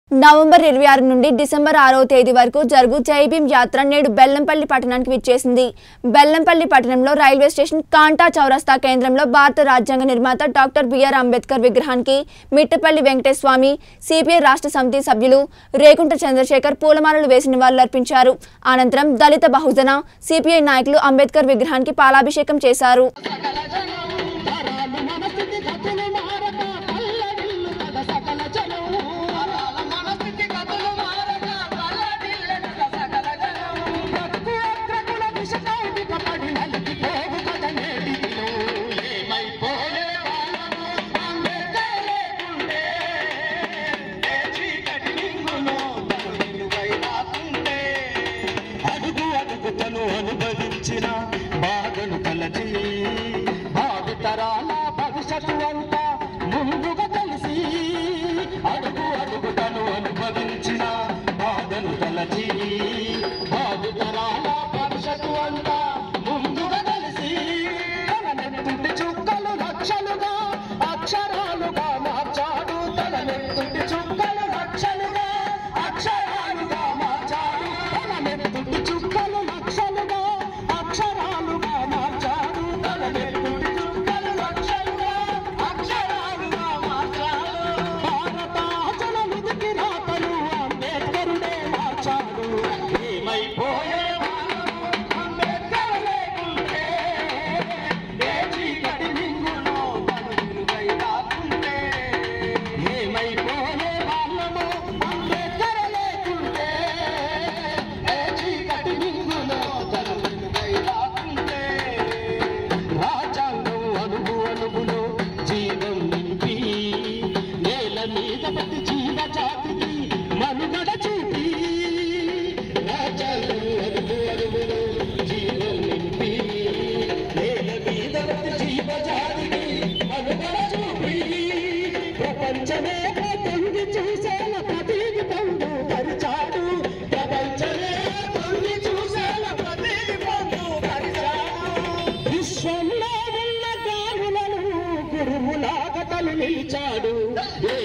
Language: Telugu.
నవంబర్ 26 నుండి డిసెంబర్ 6వ తేదీ వరకు జరుగు జై భీమ్ యాత్ర నేడు బెల్లంపల్లి పట్టణానికి విచ్చేసింది. బెల్లంపల్లి పట్టణంలో రైల్వే స్టేషన్ కాంటా చౌరస్తా కేంద్రంలో భారత రాజ్యాంగ నిర్మాత డాక్టర్ బిఆర్ అంబేద్కర్ విగ్రహానికి మిట్టపల్లి వెంకటేశ్వర స్వామి, సిపిఐ రాష్ట్ర సమితి సభ్యులు రేకుంట చంద్రశేఖర్ పూలమాలలు వేసి నివాళులర్పించారు. అనంతరం దళిత బహుజన సిపిఐ నాయకులు అంబేద్కర్ విగ్రహానికి పాలాభిషేకం చేశారు. అనుభవించిన బాధను కలచి భావితరాల భవిష్యత్తు అంతా ముందుగా కలిసి అడుగు అడుగుతను అనుభవించిన బాధను కలచి భావితరాల భవిష్యత్తు అంతా ముందుగా కలిసి తననెత్తుటి చుక్కలు లక్షలుగా అక్షరాలుగా మార్చాడు. తననెత్తుటి చుక్కలు లక్షలుగా అక్షరాలుగా మార్చాడు. తననెత్తుటి చుక్కలు అక్షరాలుగా మార్చాడు. తననెత్తుటి చుక్కలు లక్షలుగా అక్షరాలుగా మార్చాడు. భారత జననిధికి రాతలు అంబేద్కరుడే మార్చాడు. ఏమైపోయే అంబేద్కర్ లేకుంటే ఏ చీకటి నింగులో బడుగులుగై రాకుంటే ఏమైపోయే వాళ్ళము అంబేద్కర్ లేకుంటే ఏ చీకటి నింగులో బడుగులుగై రాకుంటే రాజ్యాంగం అణువు అణువులో జీవం నింపి నేల మీద ప్రతి జీవ జాతికి మనుగడ చూపి రాజ్యాంగం అణువు అణువులో జీవం నింపి నేల మీద ప్రతి జీవ జాతికి మనుగడ చూపి ప్రపంచమే తొంగి చూసేలా ప్రతిని పొందు పరిచాడు. ప్రపంచమే తొంగి చూసేలా ప్రతిని పొందు పరిచాడు. విశ్వంలో ఉన్న గాలులను గురువులాగా తను నిలిచాడు.